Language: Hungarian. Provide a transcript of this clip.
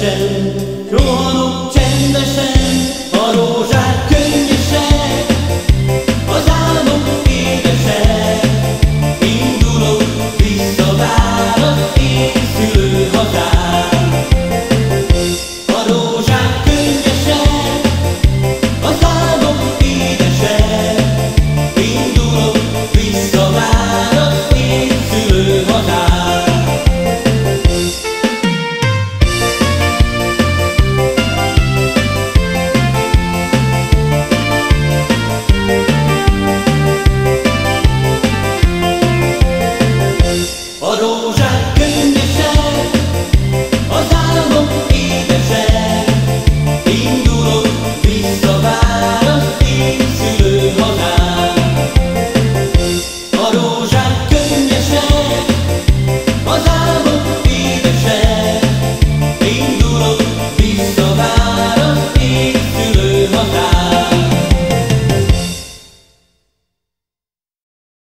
csendesen, rohanok csendesen, a rózsák könnyesek, az álmok édesek. Indulok vissza vár az én szülőhazám. A rózsák könnyesek, az álmok édesek. Indulok vissza vár az én szülőhazám. A rózsák könnyesek, az álmok édesek. Indulok vissza vár az én szülőhazám. A rózsák könnyesek, az álmok